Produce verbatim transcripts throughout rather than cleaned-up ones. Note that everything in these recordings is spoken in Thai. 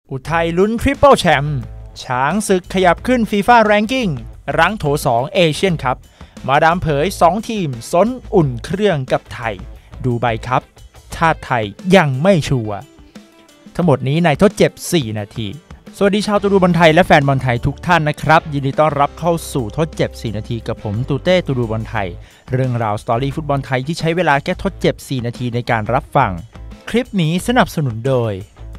อุทัยลุ้นทริปเปิลแชมป์ช้างศึกขยับขึ้นฟีฟ่าแรงกิ้งรั้งโถสองเอเชียนคัพมาดามเผยสองทีมซนอุ่นเครื่องกับไทยดูไบครับชาติไทยยังไม่ชัวร์ทั้งหมดนี้ในทดเจ็บสี่นาทีสวัสดีชาวตูดูบอลไทยและแฟนบอลไทยทุกท่านนะครับยินดีต้อนรับเข้าสู่ทดเจ็บสี่นาทีกับผมตูเต้ตูดูบอลไทยเรื่องราวสตอรี่ฟุตบอลไทยที่ใช้เวลาแค่ทดเจ็บสี่นาทีในการรับฟังคลิปนี้สนับสนุนโดย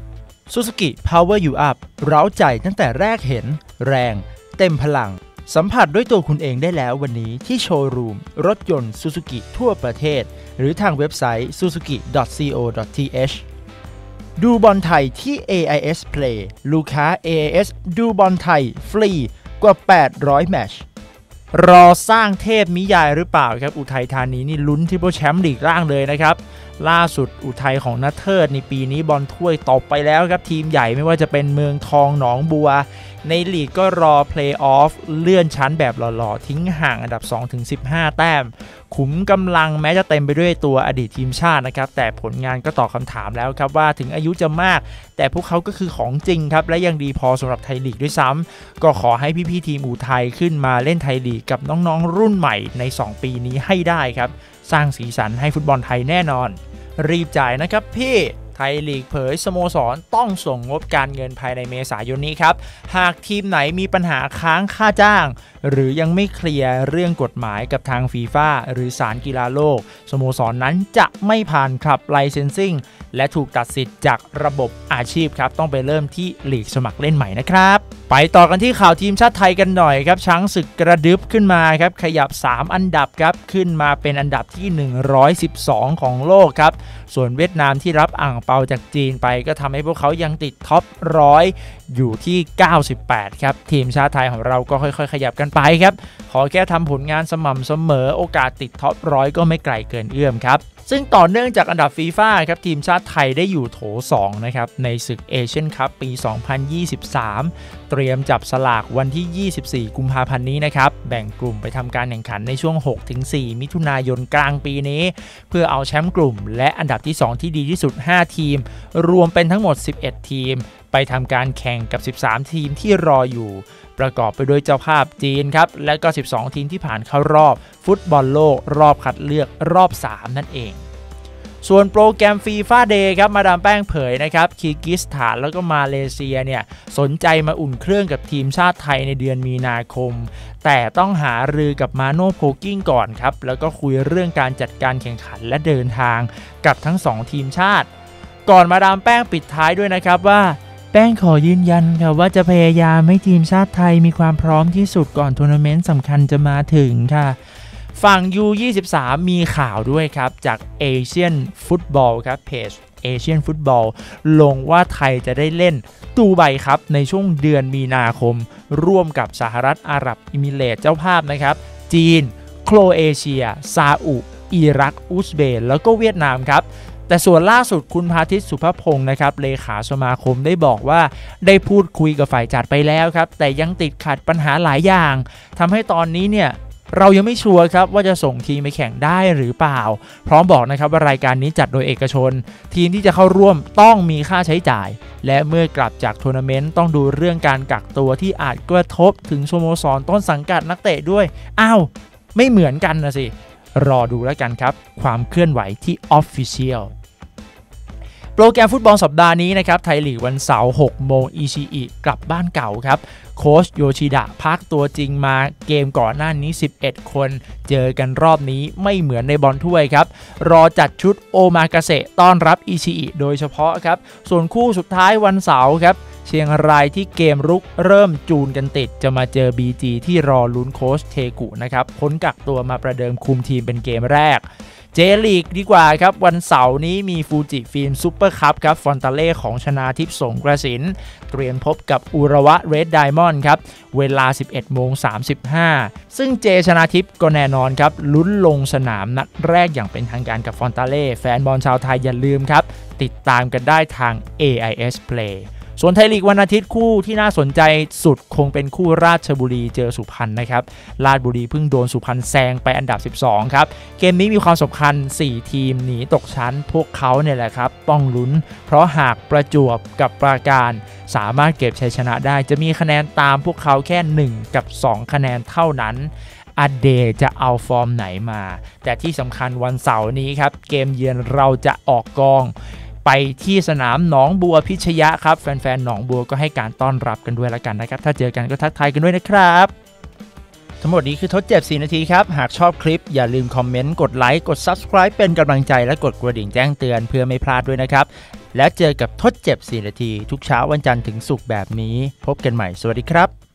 Suzuki Power You Up เร้าใจตั้งแต่แรกเห็นแรงเต็มพลังสัมผัสด้วยตัวคุณเองได้แล้ววันนี้ที่โชว์รูมรถยนต์ Suzuki ทั่วประเทศหรือทางเว็บไซต์ ซูซูกิ ดอท ซี โอ ดอท ที เอช ดูบอลไทยที่ เอ ไอ เอส Play ลูกค้า เอ ไอ เอส ดูบอลไทยฟรีกว่าแปดร้อยแมตช์รอสร้างเทพนิยายหรือเปล่าครับอุทัยธานีนี่ลุ้นทริปเปิลแชมป์ลีกล่างเลยนะครับล่าสุดอุทัยของนัทเทิดในปีนี้บอลถ้วยตบไปแล้วครับทีมใหญ่ไม่ว่าจะเป็นเมืองทองหนองบัวในลีกก็รอเพลย์ออฟเลื่อนชั้นแบบหล่อๆทิ้งห่างอันดับ สองถึงสิบห้า แต้มขุมกำลังแม้จะเต็มไปด้วยตัวอดีตทีมชาตินะครับแต่ผลงานก็ตอบคำถามแล้วครับว่าถึงอายุจะมากแต่พวกเขาก็คือของจริงครับและยังดีพอสำหรับไทยลีกด้วยซ้ำก็ขอให้พี่ๆทีมอุทัยขึ้นมาเล่นไทยลีกกับน้องๆรุ่นใหม่ในสองปีนี้ให้ได้ครับสร้างสีสันให้ฟุตบอลไทยแน่นอนรีบจ่ายนะครับพี่ไทยลีกเผยสโมสรต้องส่งงบการเงินภายในเมษายนนี้ครับหากทีมไหนมีปัญหาค้างค่าจ้างหรือยังไม่เคลียร์เรื่องกฎหมายกับทางฟีฟ่าหรือศาลกีฬาโลกสโมสร น, นั้นจะไม่ผ่านคลับไลเซนซิ่งและถูกตัดสิทธิ์จากระบบอาชีพครับต้องไปเริ่มที่ลีกสมัครเล่นใหม่นะครับไปต่อกันที่ข่าวทีมชาติไทยกันหน่อยครับช้างศึกกระดึบขึ้นมาครับขยับสามอันดับครับขึ้นมาเป็นอันดับที่หนึ่งร้อยสิบสองของโลกครับส่วนเวียดนามที่รับอ่างเปาจากจีนไปก็ทำให้พวกเขายังติดท็อปร้อยอยู่ที่เก้าสิบแปดครับทีมชาติไทยของเราก็ค่อยๆขยับกันไปครับขอแค่ทำผลงานสม่ำเสมอโอกาสติดท็อปร้อยก็ไม่ไกลเกินเอื้อมครับซึ่งต่อเนื่องจากอันดับฟีฟ่าครับทีมชาติไทยได้อยู่โถสองนะครับในศึกเอเชียนคัพปีสองพันยี่สิบสามเตรียมจับสลากวันที่ยี่สิบสี่กุมภาพันธ์นี้นะครับแบ่งกลุ่มไปทำการแข่งขันในช่วง หกถึงสี่ มิถุนายนกลางปีนี้เพื่อเอาแชมป์กลุ่มและอันดับที่สองที่ดีที่สุดห้าทีมรวมเป็นทั้งหมดสิบเอ็ดทีมไปทำการแข่งกับสิบสามทีมที่รออยู่ประกอบไปด้วยเจ้าภาพจีนครับและก็สิบสองทีมที่ผ่านเข้ารอบฟุตบอลโลกรอบคัดเลือกรอบสามนั่นเองส่วนโปรแกรมฟีฟ่าเดย์ครับมาดามแป้งเผยนะครับคีร์กิสถานแล้วก็มาเลเซียเนี่ยสนใจมาอุ่นเครื่องกับทีมชาติไทยในเดือนมีนาคมแต่ต้องหารือกับมาโน่โพกิ้งก่อนครับแล้วก็คุยเรื่องการจัดการแข่งขันและเดินทางกับทั้งสองทีมชาติก่อนมาดามแป้งปิดท้ายด้วยนะครับว่าแป้งขอยืนยันค่ะว่าจะพยายามให้ทีมชาติไทยมีความพร้อมที่สุดก่อนทัวร์นาเมนต์สำคัญจะมาถึงค่ะฝั่ง ยู ยี่สิบสาม มีข่าวด้วยครับจาก Asian Football ครับเพจ Asian Football ลงว่าไทยจะได้เล่นดูไบครับในช่วงเดือนมีนาคมร่วมกับสหรัฐอาหรับเอมิเรตส์เจ้าภาพนะครับจีนโครเอเชียซาอุอิรักอุซเบกแล้วก็เวียดนามครับแต่ส่วนล่าสุดคุณพาทิตสุภพงศ์นะครับเลขาสมาคมได้บอกว่าได้พูดคุยกับฝ่ายจัดไปแล้วครับแต่ยังติดขัดปัญหาหลายอย่างทำให้ตอนนี้เนี่ยเรายังไม่ชัวร์ครับว่าจะส่งทีมไปแข่งได้หรือเปล่าพร้อมบอกนะครับว่ารายการนี้จัดโดยเอกชนทีมที่จะเข้าร่วมต้องมีค่าใช้จ่ายและเมื่อกลับจากทัวร์นาเมนต์ต้องดูเรื่องการกักตัวที่อาจกระทบถึงสโมสรต้นสังกัดนักเตะด้วยอ้าวไม่เหมือนกันนะสิรอดูแล้วกันครับความเคลื่อนไหวที่ Officialโปรแกรมฟุตบอลสัปดาห์นี้นะครับไทยลีกวันเสาร์หกโมงอิชิอิกลับบ้านเก่าครับโค้ชโยชิดะพักตัวจริงมาเกมก่อนหน้านี้สิบเอ็ดคนเจอกันรอบนี้ไม่เหมือนในบอลถ้วยครับรอจัดชุดโอมากาเสะต้อนรับอิชิอิโดยเฉพาะครับส่วนคู่สุดท้ายวันเสาร์ครับเชียงรายที่เกมรุกเริ่มจูนกันติดจะมาเจอ บี จี ที่รอลุ้นโค้ชเทกุนะครับพ้นกักตัวมาประเดิมคุมทีมเป็นเกมแรกเจลีกดีกว่าครับวันเสาร์นี้มีฟูจิฟิล์มซุปเปอร์คัพครับฟอนตาเล่ของชนาทิพย์สงกระสินเตรียมพบกับอุระวะเรดไดมอนด์ครับเวลา สิบเอ็ดโมงสามสิบห้า ซึ่งเจชนาทิพย์ก็แน่นอนครับลุ้นลงสนามนัดแรกอย่างเป็นทางการกับฟอนตาเล่แฟนบอลชาวไทยอย่าลืมครับติดตามกันได้ทาง เอ ไอ เอส Play ส่วนไทยลีกวันอาทิตย์คู่ที่น่าสนใจสุดคงเป็นคู่ราชบุรีเจอสุพรรณนะครับราชบุรีเพิ่งโดนสุพรรณแซงไปอันดับสิบสองครับเกมนี้มีความสำคัญสี่ทีมหนีตกชั้นพวกเขาเนี่ยแหละครับต้องลุ้นเพราะหากประจวบกับปราการสามารถเก็บชัยชนะได้จะมีคะแนนตามพวกเขาแค่หนึ่งกับสองคะแนนเท่านั้นอเดจะเอาฟอร์มไหนมาแต่ที่สำคัญวันเสาร์นี้ครับเกมเยือนเราจะออกกองไปที่สนามหนองบัวพิชยะครับแฟนๆหนองบัวก็ให้การต้อนรับกันด้วยละกันนะครับถ้าเจอกันก็ทักทายกันด้วยนะครับทั้งหมดนี้คือทดเจ็บสี่นาทีครับหากชอบคลิปอย่าลืมคอมเมนต์กดไลค์กด ซับสไครบ์ เป็นกำลังใจและกดกระดิ่งแจ้งเตือนเพื่อไม่พลาดด้วยนะครับแล้วเจอกับทดเจ็บสี่นาทีทุกเช้าวันจันทร์ถึงศุกร์แบบนี้พบกันใหม่สวัสดีครับ